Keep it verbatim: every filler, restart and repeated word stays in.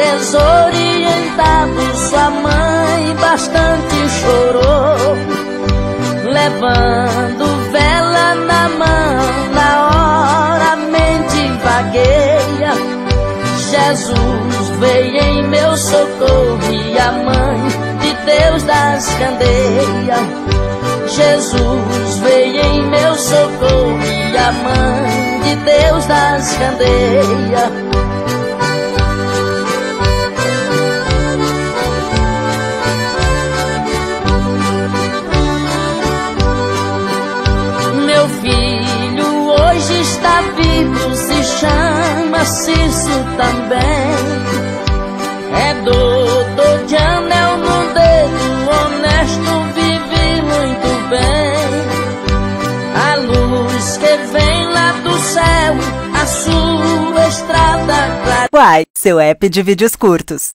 Desorientado, sua mãe bastante chorou, levando vela na mão, na hora a mente vagueia. Jesus veio em meu socorro e a mãe de Deus das candeias. Jesus veio em meu socorro e a mãe de Deus das candeias. Meu filho hoje está vivo, se chama Cício também. É doutor de anel no dedo, honesto, vive muito bem. A luz que vem lá do céu, a sua estrada clara. Uai, seu app de vídeos curtos.